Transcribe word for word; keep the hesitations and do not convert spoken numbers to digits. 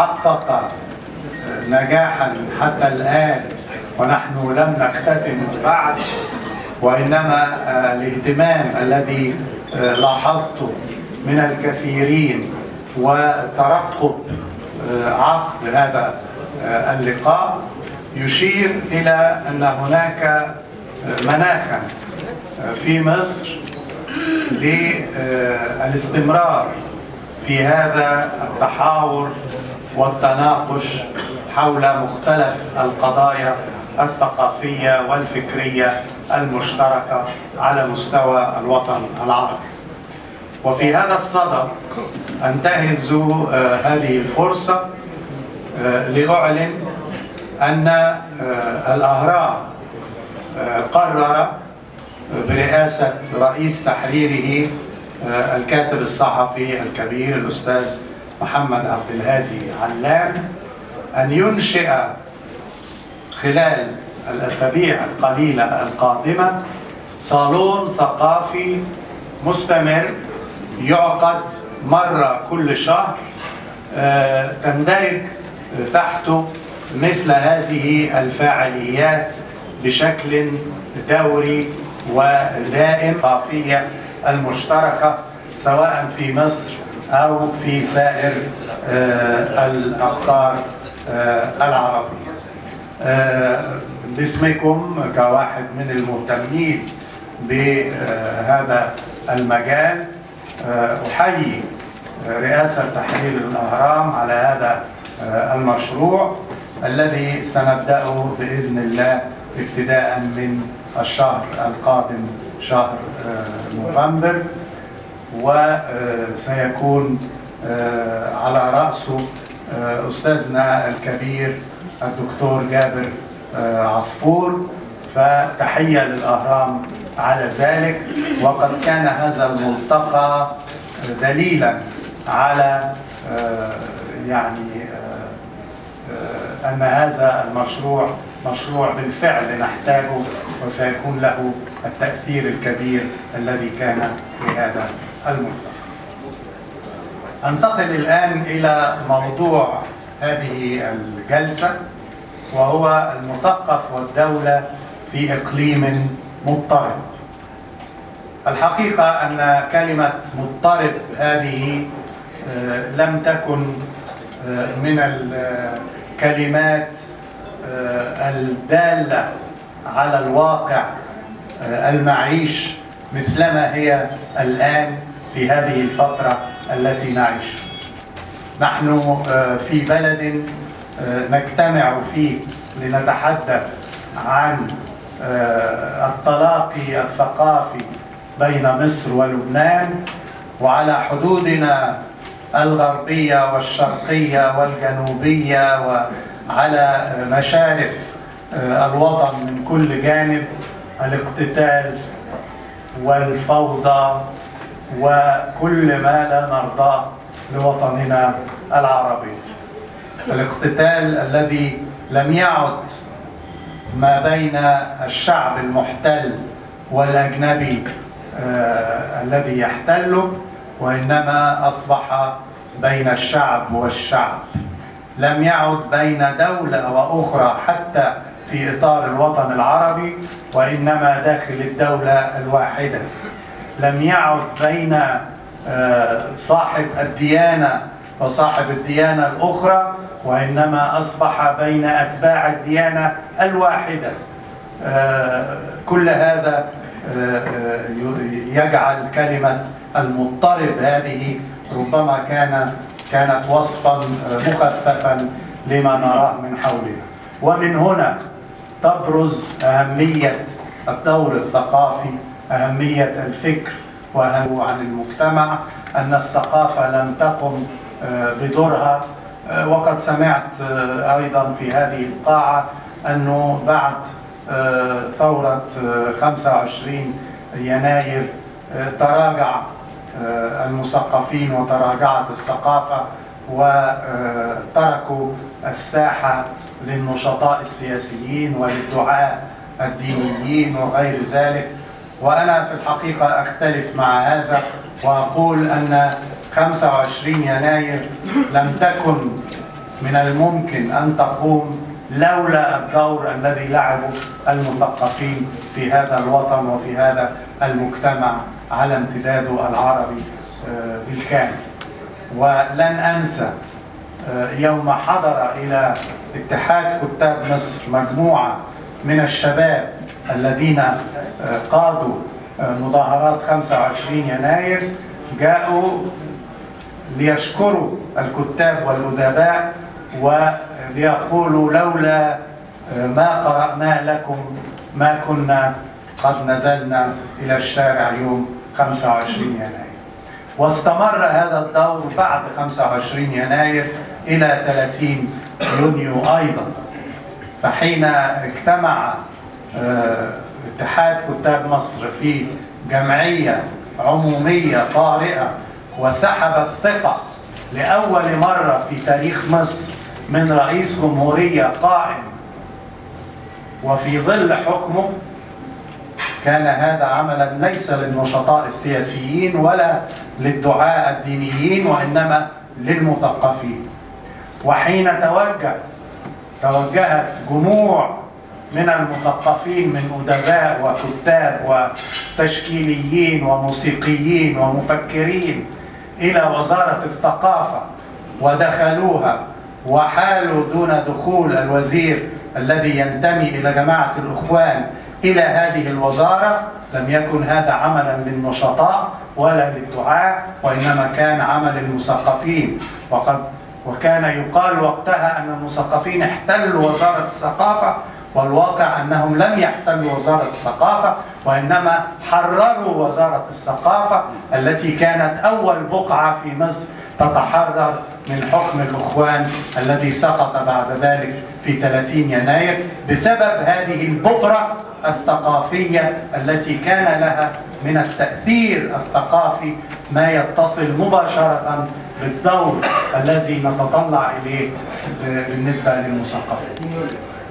حقق نجاحا حتى الآن ونحن لم نختتم بعد، وإنما الاهتمام الذي لاحظته من الكثيرين وترقب عقد هذا اللقاء يشير إلى أن هناك مناخا في مصر للاستمرار في هذا التحاور والتناقش حول مختلف القضايا الثقافية والفكرية المشتركة على مستوى الوطن العربي. وفي هذا الصدد أنتهز هذه الفرصة لأعلن أن الأهرام قرر برئاسة رئيس تحريره الكاتب الصحفي الكبير الأستاذ محمد عبد الهادي علام أن ينشئ خلال الأسابيع القليلة القادمة صالون ثقافي مستمر يعقد مرة كل شهر تندرج تحته مثل هذه الفاعليات بشكل دوري ودائم الثقافية المشتركة سواء في مصر أو في سائر الأقطار العربية. باسمكم كواحد من المهتمين بهذا المجال أحيي رئاسة تحرير الأهرام على هذا المشروع الذي سنبدأه بإذن الله ابتداء من الشهر القادم شهر نوفمبر، وسيكون على رأسه أستاذنا الكبير الدكتور جابر عصفور، فتحية للأهرام على ذلك. وقد كان هذا الملتقى دليلا على يعني أن هذا المشروع مشروع بالفعل نحتاجه وسيكون له التأثير الكبير الذي كان في هذا الملتقى. أنتقل الآن إلى موضوع هذه الجلسة، وهو المثقف والدولة في إقليم مضطرب. الحقيقة أن كلمة مضطرب هذه لم تكن من الكلمات الدالة على الواقع المعيش مثلما هي الآن في هذه الفترة التي نعيشها. نحن في بلد نجتمع فيه لنتحدث عن التلاقي الثقافي بين مصر ولبنان، وعلى حدودنا الغربية والشرقية والجنوبية وعلى مشارف الوطن من كل جانب الاقتتال والفوضى وكل ما لا نرضاه لوطننا العربي. الاقتتال الذي لم يعد ما بين الشعب المحتل والأجنبي آه الذي يحتله، وإنما أصبح بين الشعب والشعب. لم يعد بين دولة وأخرى حتى في إطار الوطن العربي، وإنما داخل الدولة الواحدة. لم يعد بين آه صاحب الديانة وصاحب الديانة الأخرى، وإنما أصبح بين أتباع الديانة الواحدة. آه كل هذا آه يجعل كلمة المضطرب هذه ربما كان كانت وصفا مخففا لما نراه من حولنا. ومن هنا تبرز أهمية الدور الثقافي، أهمية الفكر، وأهمية عن المجتمع، أن الثقافة لم تقم بدورها. وقد سمعت أيضا في هذه القاعة أنه بعد ثورة خمسة وعشرين يناير تراجع المثقفين وتراجعت الثقافة وتركوا الساحة للنشطاء السياسيين وللدعاء الدينيين وغير ذلك. وأنا في الحقيقة أختلف مع هذا وأقول أن خمسة وعشرين يناير لم تكن من الممكن أن تقوم لولا الدور الذي لعبه المثقفين في هذا الوطن وفي هذا المجتمع على امتداده العربي بالكامل. ولن أنسى يوم حضر إلى اتحاد كتاب مصر مجموعة من الشباب الذين قادوا مظاهرات خمسة وعشرين يناير، جاءوا ليشكروا الكتاب والأدباء وليقولوا لولا ما قرأنا لكم ما كنا قد نزلنا إلى الشارع يوم خمسة وعشرين يناير. واستمر هذا الدور بعد خمسة وعشرين يناير إلى ثلاثين يونيو أيضا. فحين اجتمع اتحاد كتاب مصر في جمعية عمومية طارئة وسحب الثقة لأول مرة في تاريخ مصر من رئيس جمهورية قائم وفي ظل حكمه، كان هذا عملا ليس للنشطاء السياسيين ولا للدعاة الدينيين وإنما للمثقفين. وحين توجه توجهت جموع من المثقفين من أدباء وكتاب وتشكيليين وموسيقيين ومفكرين إلى وزارة الثقافة ودخلوها وحالوا دون دخول الوزير الذي ينتمي إلى جماعة الإخوان إلى هذه الوزارة، لم يكن هذا عملا للنشطاء ولا للدعاة، وإنما كان عمل المثقفين. وقد وكان يقال وقتها أن المثقفين احتلوا وزارة الثقافة، والواقع أنهم لم يحتلوا وزارة الثقافة وإنما حرروا وزارة الثقافة التي كانت أول بقعة في مصر تتحرر من حكم الإخوان الذي سقط بعد ذلك في ثلاثين يناير بسبب هذه البؤرة الثقافية التي كان لها من التأثير الثقافي ما يتصل مباشرة بالدور الذي نتطلع إليه بالنسبة للمثقفين.